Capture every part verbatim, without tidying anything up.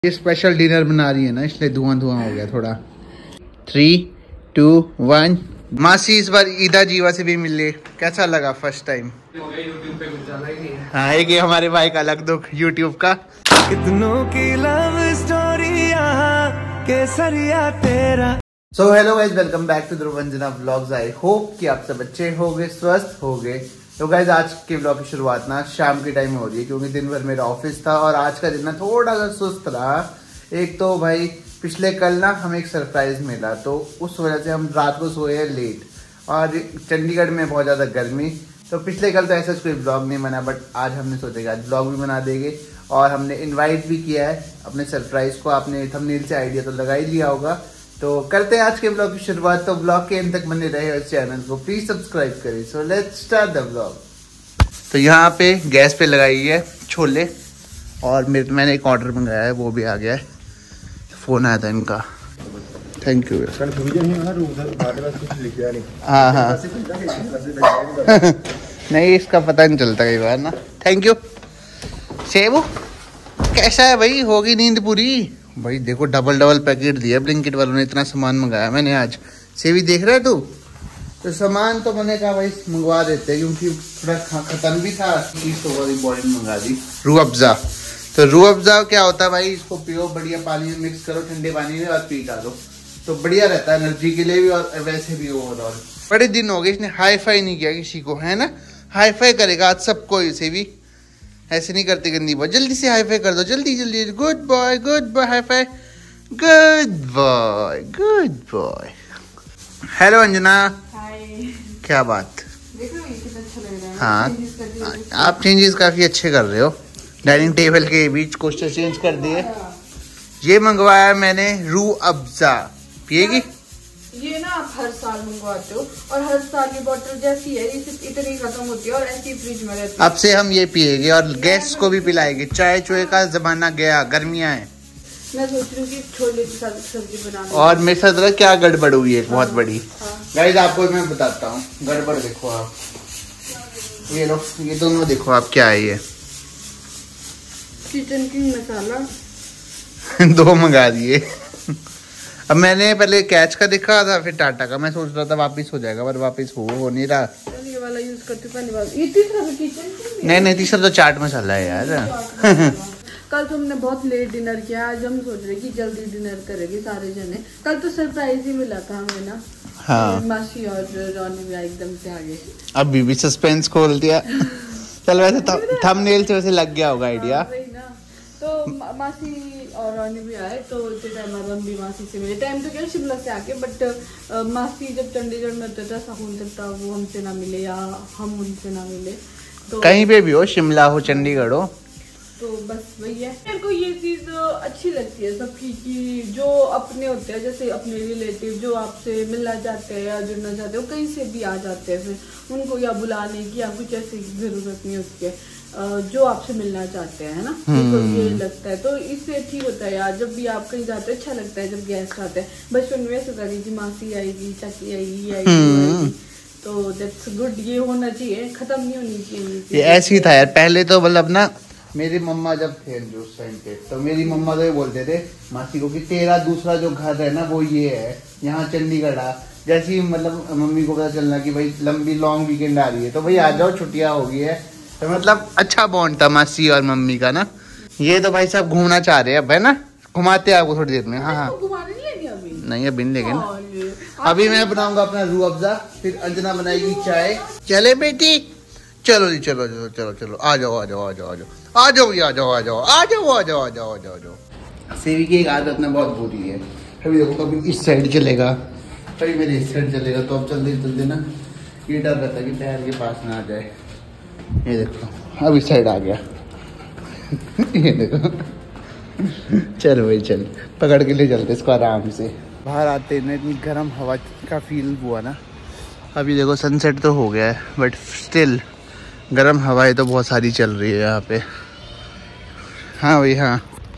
ये special dinner बना रही है ना, इसलिए धुआं धुआं हो गया थोड़ा। Three two one. मासी इस बार ईदा जीवा से भी मिले, कैसा लगा फर्स्ट टाइम? यूट्यूब पे कुछ ज्यादा ही नहीं है। हाँ, एक ये हमारे भाई का अलग दुख यूट्यूब का। कितनों की लव स्टोरी यहाँ केसरिया तेरा। So hello guys, welcome back to Dhruvanjana vlogs. I hope कि आप सब अच्छे होंगे, स्वस्थ होंगे। तो गाइज आज के व्लॉग की शुरुआत ना शाम के टाइम में हो रही है, क्योंकि दिन भर मेरा ऑफिस था और आज का दिन ना थोड़ा सा सुस्त रहा। एक तो भाई पिछले कल ना हमें एक सरप्राइज मिला, तो उस वजह से हम रात को सोए हैं लेट, और चंडीगढ़ में बहुत ज़्यादा गर्मी। तो पिछले कल तो ऐसा कोई ब्लॉग नहीं बना, बट आज हमने सोचा कि आज ब्लॉग भी बना देंगे। और हमने इनवाइट भी किया है अपने सरप्राइज को। आपने थंबनेल से आइडिया तो लगा ही लिया होगा। तो करते हैं आज के ब्लॉग की शुरुआत। तो ब्लॉग के एंड तक बने रहे इस चैनल को, प्लीज सब्सक्राइब करें। So let's start the blog. तो यहाँ पे गैस पे लगाई है छोले, और मेरे मैंने एक ऑर्डर मंगाया है, वो भी आ गया है। फोन आया था इनका, थैंक यू। हाँ हाँ नहीं, इसका पता नहीं चलता कई बार ना। Thank you. सेबू कैसा है भाई, होगी नींद पूरी? भाई देखो डबल डबल पैकेट दिया ब्लिंकिट वालों ने, इतना सामान मंगाया मैंने आज। सेवी देख रहा है तू? तो सामान तो मैंने कहा भाई मंगवा देते हैं, क्योंकि थोड़ा खत्म भी था। चीज तो बड़ी बॉडी मंगा दी। रूह अफ़ज़ा, तो रूह अफ़ज़ा क्या होता है भाई, इसको पियो, बढ़िया पानी में मिक्स करो, ठंडे पानी में, और पी डालो तो बढ़िया रहता है एनर्जी के लिए भी, और वैसे भी ओवरऑल। बड़े दिन हो गए इसने हाई फाई नहीं किया किसी को, है ना? हाई फाई करेगा आज सबको। इसे भी ऐसे नहीं करती गंदी बात। जल्दी से हाई फाई कर दो, जल्दी जल्दी। Good boy, good boy, hi-fi, good boy, good boy. Hello Anjana. Hi. क्या बात? देखो ये कितना अच्छा लग रहा है। हाँ, आप चेंजेस काफी अच्छे कर रहे हो। डाइनिंग टेबल के बीच कोस्टर चेंज कर दिए। ये मंगवाया मैंने रूह अफ़ज़ा, पिएगी? ये ना आप हर साल मंगवाते हो, और हर साल ये बोतल जैसी है, ये सिर्फ इतनी खत्म होती है और ऐसी फ्रिज में रहती है। अब से हम ये पिएंगे और गेस्ट को भी पिलाएंगे। चाय चुए का जमाना गया, गर्मियां हैं। मैं सोच रही हूँ कि छोले के साथ सब्जी बना। और मेरे साथ क्या गड़बड़ हुई है, बहुत बड़ी। हाँ। गाइस आपको मैं बताता हूँ गड़बड़। देखो आप, ये लो, ये दोनों देखो आप, क्या है ये? किचन किंग मसाला दो मंगा दिए। अब मैंने पहले कैच का देखा था, फिर टाटा का। मैं सोच रहा था वापिस हो जाएगा, पर वापिस हो हो नहीं रहा। ये वाला यूज करती हूँ पहली बार। ये तीसरा तो किचन किंग नहीं नहीं, तीसरा तो चाट मसाला है यार। कल तो हमने बहुत लेट डिनर किया, आज हम सोच रहे कि जल्दी डिनर करेंगे सारे जने। कल तो सरप्राइज ही मिला था हमें ना। हाँ, मासी और रोनी भी एकदम से आगे। अभी भी सस्पेंस खोल दिया। चल वैसे थंबनेल से वैसे लग गया होगा आइडिया। तो मा, मासी और रोनी भी आए, तो इतने टाइम बाद हम भी मासी से मिले। टाइम तो क्या शिमला से आके, बट आ, मासी जब चंडीगढ़ में होता था साहून तक था, वो हमसे ना मिले या हम उनसे ना मिले। तो कहीं पे भी हो, शिमला हो, चंडीगढ़ हो, तो बस वही है। मेरे को ये चीज अच्छी लगती है सबकी, कि जो अपने होते हैं, जैसे अपने रिलेटिव जो आपसे मिलना चाहते हैं या जुड़ना चाहते हैं, वो कहीं से भी आ जाते हैं। फिर उनको या बुलाने की या कुछ ऐसी जरूरत नहीं होती है, जो आपसे मिलना चाहते हैं, है ना? तो ये लगता है, तो इससे ठीक होता है यार। जब भी आप कहीं जाते हैं अच्छा लगता है जब गेस्ट आते हैं। बचपन में ऐसा था कि मासी आएगी, चाची आएगी, ये आएगी, तो दैट्स गुड। ये होना चाहिए, खत्म नहीं होनी चाहिए। ये ऐसे ही था यार पहले तो। मतलब ना मेरी मम्मा जब थे उस टाइम पे, तो मेरी मम्मा तो ये बोलते थे मासी को कि तेरा दूसरा जो घर है ना वो ये है, यहाँ चंडीगढ़ आ। जैसे ही मतलब मम्मी को पता चलना कि भाई लंबी लॉन्ग वीकेंड आ रही है, तो भाई आ जाओ, छुट्टियां हो गई है। तो मतलब अच्छा बॉन्ड था मासी और मम्मी का ना। ये तो भाई साहब घूमना चाह रहे हैं अब, है ना? घुमाते हैं आपको थोड़ी देर में। हाँ हाँ, नहीं अभी नहीं लेंगे ना। अभी मैं बनाऊंगा अपना रूह अफ़ज़ा, फिर अंजना बनाएगी चाय। चले बेटी, चलो जी, चलो चलो चलो चलो, आ जाओ आ जाओ आ जाओ आ जाओ आ जाओ आ जाओ आ जाओ आ जाओ आ जाओ आ जाओ आ जाओ आ जाओ। सेवी की एक आदत ना बहुत बुरी है। कभी देखो कभी इस साइड चलेगा, कभी मेरे इस साइड चलेगा, तो अब चलते चलते ना ये डर रहता है कि पैर के पास ना आ जाए। ये देखो अब इस साइड आ गया। ये देखो। चल भाई चल, पकड़ के ले चलते इसको आराम से। बाहर आते ना इतनी गर्म हवा का फील हुआ ना। अभी देखो सनसेट तो हो गया है, बट स्टिल गर्म हवाएं तो बहुत सारी चल रही है यहाँ पे। हाँ भाई हाँ,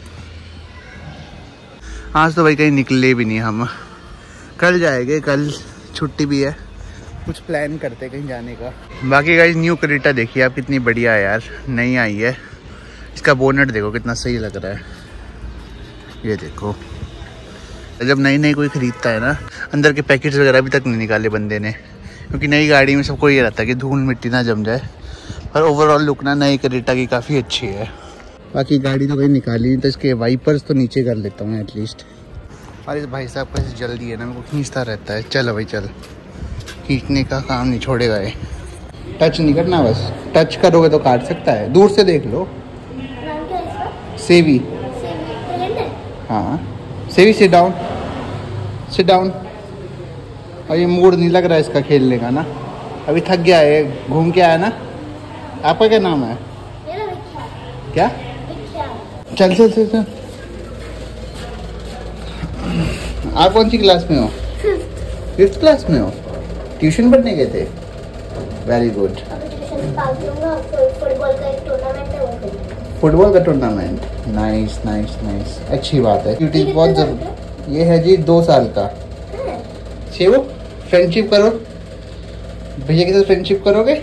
आज तो भाई कहीं निकले भी नहीं हम। कल जाएंगे, कल छुट्टी भी है। कुछ प्लान करते कहीं जाने का। बाकी गाइस न्यू क्रेटा देखिए आप, कितनी बढ़िया है यार, नई आई है। इसका बोनेट देखो कितना सही लग रहा है। ये देखो, जब नई नई कोई खरीदता है ना, अंदर के पैकेट्स वगैरह अभी तक नहीं निकाले बंदे ने, क्योंकि नई गाड़ी में सबको ये रहता है कि धूल मिट्टी ना जम जाए। पर ओवरऑल लुक ना नई क्रेटा की काफ़ी अच्छी है। बाकी गाड़ी तो कहीं निकाली नहीं, तो इसके वाइपर्स तो नीचे कर लेता हूँ एटलीस्ट। और इस भाई साहब का जल्दी है ना, मेरे को खींचता रहता है। चलो भाई चल, खींचने का काम नहीं छोड़ेगा ये। टच नहीं करना, बस टच करोगे तो काट सकता है। दूर से देख लो। सेवी, हाँ सेवी, सिट डाउन, सिट डाउन। और ये मूड नहीं लग रहा है इसका खेलने का ना, अभी थक गया है, घूम के आया ना। आपका क्या नाम है? क्या? चल चल चल चल। आप कौन सी क्लास में हो? फिफ्थ क्लास में हो? ट्यूशन पढ़ने गए थे? Very good. फुटबॉल का टूर्नामेंट, नाइस नाइस नाइस, अच्छी बात है। क्योंकि बहुत जरूरी। ये है जी दो साल का। शेवो, फ्रेंडशिप करो, भैया के साथ फ्रेंडशिप करोगे?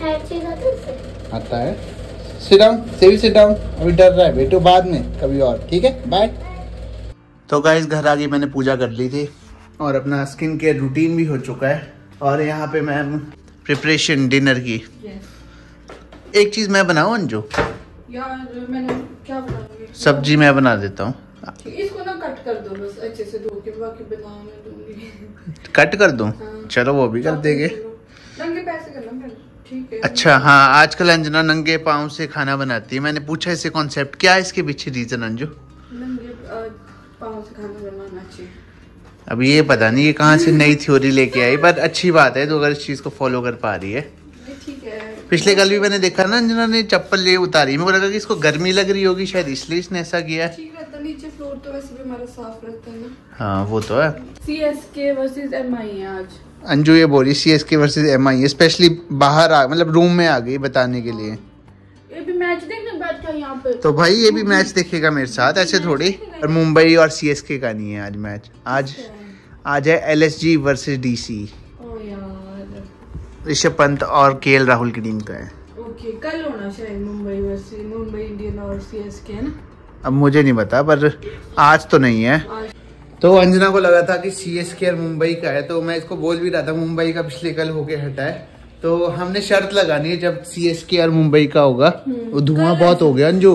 आता है। सिट डाउन, सेवी सिट डाउन। अभी डर रहा है बेटो, बाद में कभी और, ठीक है, बाय। तो गाइस घर आ गई, मैंने पूजा कर ली थी और अपना स्किन केयर रूटीन भी हो चुका है। और यहाँ पे मैं प्रिपरेशन डिनर की। yes. एक चीज मैं बनाऊं अंजू? यार मैंने क्या बनाऊंगी? सब्जी मैं बना देता हूँ। इसको ना कट कर दो बस अच्छे से धो के, बाकी बना मैं दूंगी। कट कर दूं? हाँ। चलो वो भी कर देंगे। नंगे पैसे करना पहले, ठीक है? अच्छा हाँ, आजकल अंजना नंगे पाँव से खाना बनाती है। मैंने पूछा इससे कॉन्सेप्ट क्या है, इसके पीछे रीजन अंजू? नंगे पाँव से खाना बनाना चाहिए। अब ये पता नहीं ये कहाँ से नई थ्योरी लेके आई, पर अच्छी बात है तो अगर इस चीज को फॉलो कर पा रही है। ठीक है। पिछले कल भी मैंने देखा ना अंजना ने चप्पल ले उतारी, मेरे को लगा कि इसको गर्मी लग रही होगी शायद, इसलिए इसने ऐसा किया। ठीक रहता, नीचे फ्लोर तो वैसे भी हमारा साफ रहता है ना। हाँ वो तो है। सीएसके वर्सेस एमआई है आज। अंजू ये बोली सीएसके वर्सेस एमआई, स्पेशली बाहर आ मतलब रूम में आ गई बताने के लिए। ये भी मैच देखने बैठा यहाँ पे। तो भाई ये भी मैच देखेगा मेरे साथ, ऐसे थोड़ी। और मुंबई और सीएसके का नहीं है आज मैच, आज आज है एलएसजी वर्सेस डीसी। ओ यार, ऋषभ पंत और केएल राहुल की टीम का है। ओके, कल होना शायद मुंबई वर्सेस मुंबई इंडियन और सीएसके, है ना? अब मुझे नहीं पता, पर आज तो नहीं है। आज तो अंजना को लगा था कि सीएसके और मुंबई का है, तो मैं इसको बोल भी रहा था मुंबई का पिछले कल होके हटा है। तो हमने शर्त लगानी है जब सीएसके और मुंबई का होगा। वो धुआं बहुत हो गया अंजू।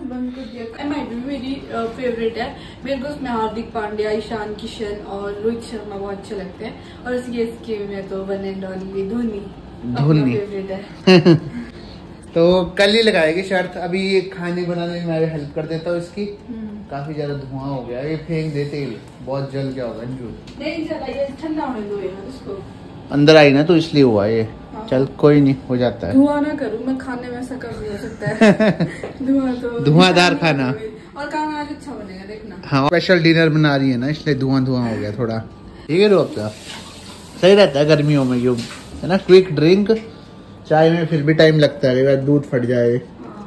मेरी फेवरेट है, मेरे को उसमें हार्दिक पांड्या, ईशान किशन और रोहित शर्मा बहुत अच्छे लगते हैं। और सीएसके में तो one and only Dhoni Dhoni favourite है। तो कल ही लगाएगी शर्त। अभी ये खाने बनाने में मैं हेल्प कर देता हूँ इसकी। काफी ज्यादा धुआं हो गया, ये फेंक दे तेल, बहुत जल गया होगा अंजू। नहीं जला, ये ठंडा होने दो यार इसको। अंदर आई ना तो इसलिए हुआ ये। हाँ। चल कोई नहीं, हो जाता है। धुआं ना करूँ मैं, खाने में ऐसा कभी हो सकता है। धुआं तो धुआंधार खाना। और खाना आज अच्छा बनेगा देखना। हाँ स्पेशल डिनर बना रही है ना, इसलिए धुआं धुआं हो गया थोड़ा। ठीक है रोक, सही रहता है गर्मियों में यूँ, है ना। क्विक ड्रिंक, चाय में फिर भी टाइम लगता है, अगर दूध फट जाए।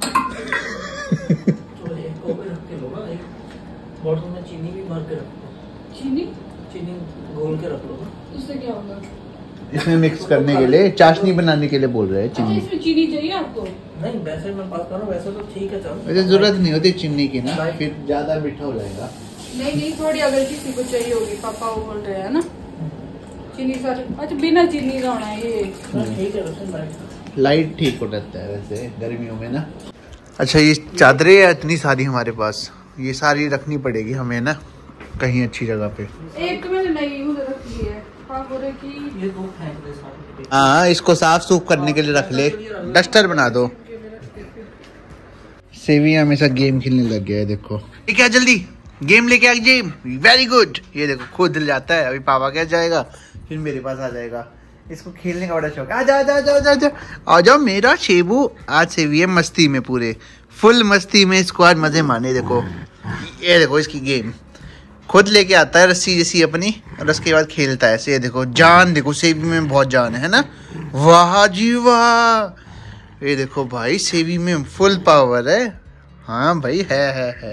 चीनी भी भर के रखो। चीनी चीनी घोल के रख लो। उससे क्या होगा? इसमें मिक्स करने के लिए, चाशनी बनाने के लिए बोल रहे हैं चीनी। इसमें चीनी चाहिए आपको? नहीं वैसे मैं बात कर रहा हूँ, वैसे तो ठीक है। चलो वैसे जरूरत नहीं होती चीनी की ना, फिर ज्यादा मीठा हो जाएगा। नहीं नहीं, थोड़ी अगर किसी को चाहिए होगी, पापा वो बोल रहे हैं ना चीनी सर। अच्छा बिना चीनी का होना है ये, ठीक है। वैसे लाइट ठीक हो जाता है वैसे गर्मियों में ना। अच्छा ये चादरें है इतनी सारी हमारे पास, ये सारी रखनी पड़ेगी हमें ना कहीं अच्छी जगह पे। एक तो मैंने नई उधर रख ली है, की ये दो फेंक दे सारे। हाँ इसको साफ सूफ करने के लिए रख ले, डस्टर बना दो। सेवी हमेशा गेम खेलने लग गया है, देखो ये क्या जल्दी गेम लेके आ गेम। वेरी गुड, ये देखो खुद दिल जाता है। अभी पापा क्या जाएगा, फिर मेरे पास आ जाएगा। इसको खेलने का बड़ा शौक है। आ जा जा जा जा जा आ जाओ मेरा शेबू। आज सेवी है मस्ती में, पूरे फुल मस्ती में। इसको आज मजे माने। देखो ये देखो इसकी गेम, खुद लेके आता है रस्सी जैसी अपनी, और उसके बाद खेलता है ऐसे। ये देखो जान, देखो सेवी में बहुत जान है ना। वाह जी वाह, ये देखो भाई सेवी में फुल पावर है। हाँ भाई है है है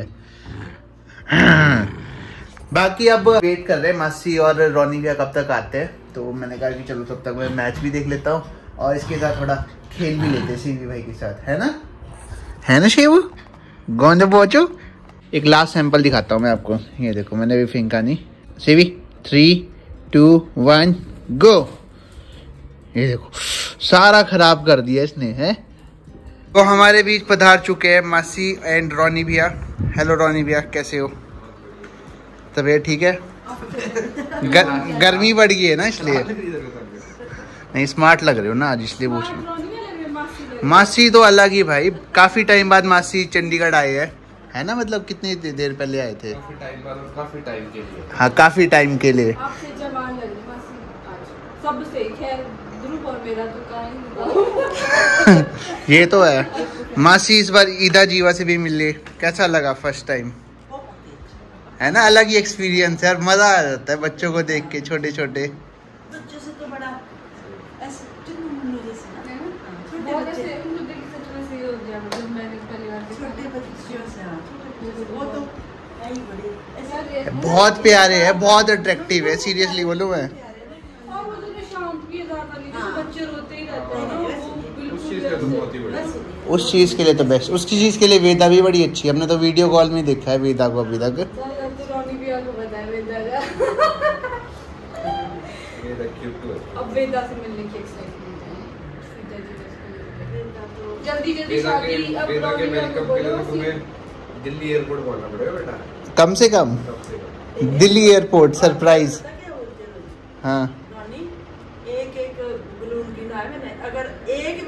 बाकी अब वेट कर रहे हैं मासी और रोनी का कब तक आते हैं। तो मैंने कहा कि चलो तब तक मैं मैच भी देख लेता हूँ और इसके साथ थोड़ा खेल भी लेते हैं सीवी भाई के साथ, है ना, है ना शेबू गोंद बोचो। एक लास्ट सैंपल दिखाता हूँ मैं आपको। ये देखो मैंने भी फेंका नहीं। सीवी थ्री टू वन गो। ये देखो सारा खराब कर दिया इसने है। तो हमारे बीच पधार चुके हैं मासी एंड रॉनी भैया। हेलो रॉनी भैया, कैसे हो? तबीयत ठीक है? गर, गर्मी बढ़ गई है ना इसलिए। नहीं स्मार्ट लग रहे हो ना आज, इसलिए पूछ रहा हूँ। मासी तो अलग ही भाई, काफी टाइम बाद मासी चंडीगढ़ आए हैं, है ना? मतलब कितनी देर पहले आए थे? काफी टाइम बाद और काफी टाइम के लिए। हाँ काफी टाइम के लिए। आपसे जवान लग रही मासी आज सबसे। खैर ध्रुव और मेरा तो कहां ये तो है। मासी इस बार ईदा जीवा से भी मिले, कैसा लगा फर्स्ट टाइम? है ना, अलग ही एक्सपीरियंस है और मजा आ जाता है बच्चों को देख के, छोटे छोटे बच्चों से तो बड़ा ऐसे चुन्नू जैसे ना, छोटे बहुत बच्चे, ऐसे उनको देख के सच में सही हो गया जब मैंने पहली बार देखा। छोटे बच्चों से हाँ, छोटे बच्चे, वो तो है ही बड़े ऐसे। बहुत प्यारे है, बहुत अट्रैक्टिव है, सीरियसली बोलूं मैं। और वो तो शांत भी है ज्यादा नहीं, जैसे बच्चे रोते ही रहते हैं ना, वो उस चीज का तो बहुत ही बढ़िया। उस चीज के लिए तो बेस्ट, उसकी चीज के लिए वेदा भी बड़ी अच्छी है। हमने तो वीडियो कॉल में देखा है वेदा को अभी तक। रॉनी भैया को बताया वेदा का। ये देखिए तो अब वेदा से मिलने की एक्साइटमेंट है। जल्दी जल्दी वेदा शादी। के अब वेदा के रॉनी भैया को वेलकम के लिए बोलो तो तुम्हें दिल्ली एयरपोर्ट पहुंचना पड़ेगा बेटा, कम से कम कम से कम। Delhi airport surprise. पता क्या बोलते हैं रोज? हाँ रानी, एक एक बलून गिना है मैंने, अगर एक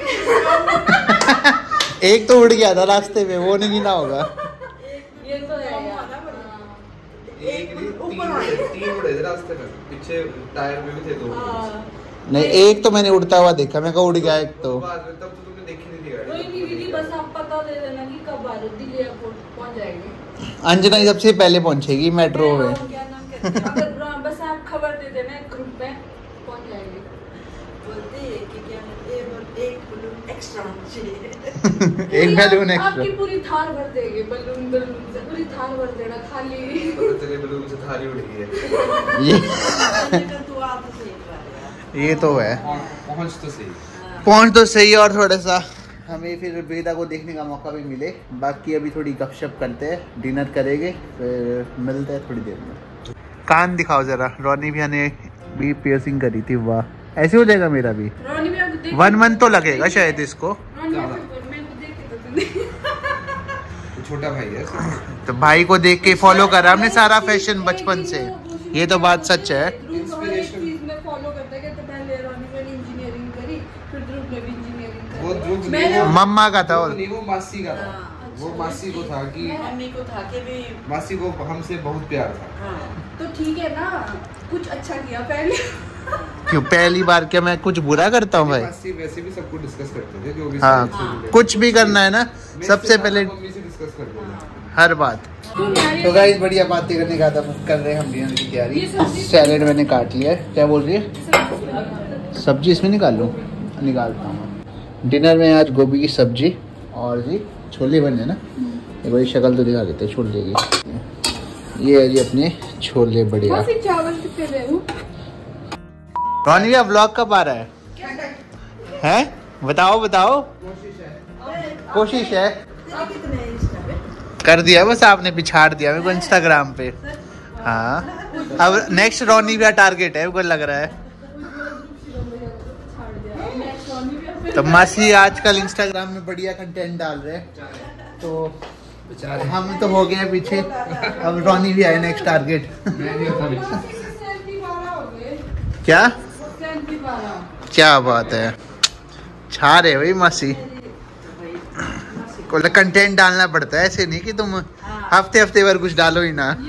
भी एक तो उड़ गया था रास्ते में, वो नहीं गिना होगा। ये तो है यार। एक नहीं तीन उड़े तीन उड़े थे रास्ते में, पीछे टायर में भी थे दो। नहीं एक तो मैंने उड़ता हुआ देखा, मैं कहा उड़ गया एक तो। बाद में तब तो तुमने देखी नहीं थी कोई गाड़ी। नहीं दीदी, बस आप पता दे देना कि कब आ रहे दिल्ली एयरपोर्ट पहुंच जाएंगे। अंजना ही सबसे पहले पहुंचेगी मेट्रो में। क्या नाम कहते हैं? अगर बस आप खबर दे देना ग्रुप में, पहुंच जाएंगे। बोलते हैं कि क्या एक एक बलून एक्स्ट्रा चाहिए। एक बैलून आपकी एक्स्ट्रा। पूरी थार भर देंगे बलून बलून से, पूरी थार भर देना खाली। तो तेरे बलून से थारी उड़ गई है। ये लेकिन तू आ तो सही बात है। ये तो है। पहुंच तो सही। पहुंच तो सही, और थोड़ा सा हमें फिर वेदा को देखने का मौका भी मिले। बाकी अभी थोड़ी गपशप करते हैं, डिनर करेंगे, फिर मिलते हैं थोड़ी देर में। कान दिखाओ जरा। रॉनी भैया ने भी पियर्सिंग करी थी, वाह ऐसे हो जाएगा मेरा भी। रॉनी भैया को देख वन मंथ तो लगेगा शायद इसको। रॉनी भैया को मेरे को देख के तो नहीं। तो छोटा भाई है तो भाई को देख के फॉलो करा हमने सारा फैशन बचपन से। ये तो बात सच है। ध्रुव हर एक चीज में फॉलो करता है, कहते पहले रॉनी भैया ने इंजीनियरिंग करी, फिर ध्रुव ने भी इंजीनियरिंग वो करी। ध्रुव मैंने वो मम्मा का था वो वो। नहीं, वो मासी का था। वो मासी को था कि मम्मी को था कि भी मासी को हमसे बहुत प्यार था। हाँ तो ठीक है ना, कुछ अच्छा किया पहले। क्यों पहली बार क्या मैं कुछ बुरा करता हूँ भाई? मासी वैसे भी सबको डिस्कस करते थे, जो भी हाँ सारी चीजें। कुछ भी करना है ना मेरे सबसे से पहले मम्मी से डिस्कस करते थे हर बात। तो गाइस बढ़िया बातें करने का था, कर रहे हैं हम डिनर की तैयारी। सैलेड मैंने काट लिया है। क्या बोल रही है? सब्जी इसमें निकाल लूँ? निकालता हूँ। डिनर में आज गोभी की सब्जी और जी छोले बने ना। एक बड़ी शक्ल तो दिखा देते छोले की। ये है जी अपने छोले बढ़िया। चावल कितने ले लूं? रॉनी भैया व्लॉग कब आ रहा है? हैं? बताओ बताओ। कोशिश है। तेरे कितने इंस्टा पे? कर दिया बस आपने, पिछाड़ दिया मेरे को इंस्टाग्राम पे। हाँ अब नेक्स्ट रॉनी भैया टारगेट है मेरे को लग रहा है। तो मासी आजकल इंस्टाग्राम में बढ़िया कंटेंट डाल रहे हैं, तो हम तो हो गए पीछे। अब रॉनी भी आए नेक्स्ट टारगेट। क्या क्या बात है, छा रहे भाई मासी को। कंटेंट डालना पड़ता है, ऐसे नहीं कि तुम हफ्ते हफ्ते भर कुछ डालो ही ना।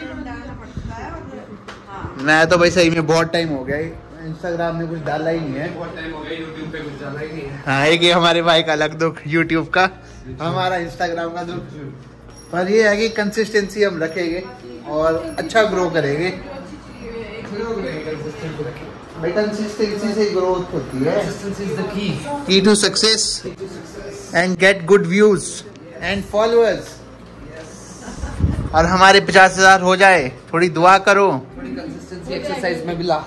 मैं तो भाई सही में बहुत टाइम हो गया इंस्टाग्राम में कुछ डाला ही नहीं है। बहुत टाइम हो गया यूट्यूब पे कुछ डाला ही नहीं है। हाँ एक ये हमारे भाई का अलग दुख यूट्यूब का, हमारा इंस्टाग्राम का दुख। पर ये है कि कंसिस्टेंसी हम रखेंगे और अच्छा ग्रो करेंगे भाई। कंसिस्टेंसी से ग्रोथ होती है। Consistency is the key. Key to success and get good views and followers. और हमारे पचास हजार हो जाए, थोड़ी दुआ करो। थोड़ी कंसिस्टेंसी एक्सरसाइज में भी ला।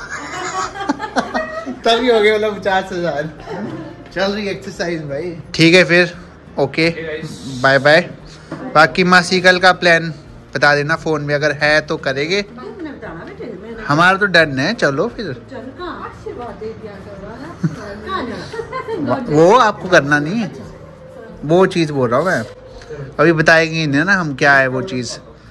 तभी हो गए मतलब पचास हजार। चल रही एक्सरसाइज भाई। ठीक है फिर, ओके बाय बाय। बाकी मासी कल का प्लान बता देना फोन में, अगर है तो करेंगे। हमारा तो डन है, चलो फिर। वो आपको करना नहीं है, वो चीज बोल रहा हूँ मैं, अभी बताएंगे नहीं ना हम क्या है वो चीज।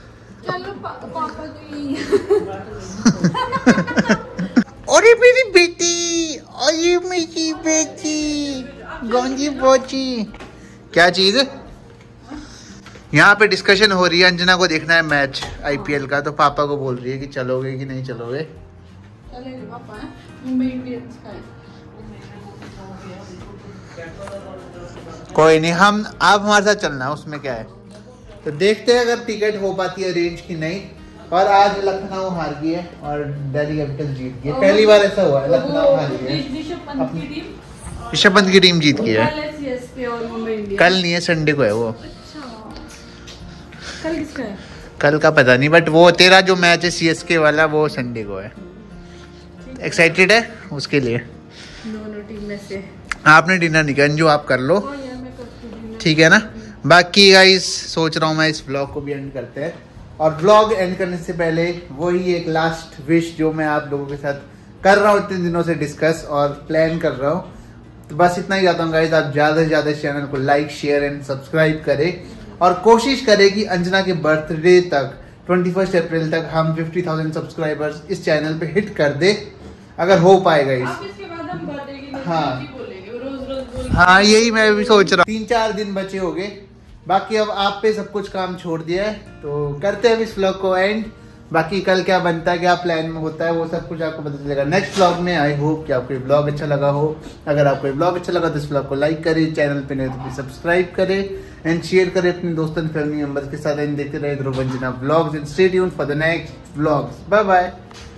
अरे मेरी बेटी, अरे मेरी बेटी गंजी बोची, क्या चीज। यहाँ पे डिस्कशन हो रही है, अंजना को देखना है मैच आईपीएल का, तो पापा को बोल रही है कि चलोगे कि नहीं चलोगे। चलेंगे पापा, मुंबई इंडियंस का है। कोई नहीं, हम आप हमारे साथ चलना है, उसमें क्या है। तो देखते हैं अगर टिकट हो पाती है अरेंज की नहीं। और आज लखनऊ हार गई है और दिल्ली कैपिटल जीत गई है, पहली बार ऐसा हुआ है लखनऊ हार गई है। ऋषभ पंत की टीम जीत गई है। कल नहीं है, संडे को है वो। कल किसका है? कल का पता नहीं, बट वो तेरा जो मैच है सीएसके वाला वो संडे को है। एक्साइटेड है उसके लिए। दोनों टीम में से आपने डिनर नहीं किया, अंजू आप कर लो, ठीक है ना। बाकी गाइस सोच रहा हूँ मैं इस ब्लॉग को भी एंड करते हैं। और ब्लॉग एंड करने से पहले वही एक लास्ट विश जो मैं आप लोगों के साथ कर रहा हूँ इतने दिनों से डिस्कस और प्लान कर रहा हूँ, तो बस इतना ही चाहता हूँ गाइस, आप ज्यादा से ज्यादा चैनल को लाइक शेयर एंड सब्सक्राइब करें और कोशिश करें कि अंजना के बर्थडे तक इक्कीस अप्रैल तक हम पचास हज़ार सब्सक्राइबर्स इस चैनल पे हिट कर दे, अगर हो पाएगा इस। हाँ हाँ यही मैं भी सोच रहा हूँ। तीन चार दिन बचे हो गए, बाकी अब आप पे सब कुछ काम छोड़ दिया है, तो करते हैं इस व्लॉग को एंड। बाकी कल क्या बनता है, क्या प्लान में होता है, वो सब कुछ आपको पता चलेगा नेक्स्ट व्लॉग में। आई होप कि आपको ये व्लॉग अच्छा लगा हो। अगर आपको ये व्लॉग अच्छा लगा तो इस व्लॉग को लाइक करें, चैनल पे नहीं तो सब्सक्राइब करें एंड शेयर करें अपने दोस्तों फैमिली मेंबर्स के साथ एंड देखते रहे Dhruv Anjana vlogs and stay tuned for the next vlogs. Bye bye.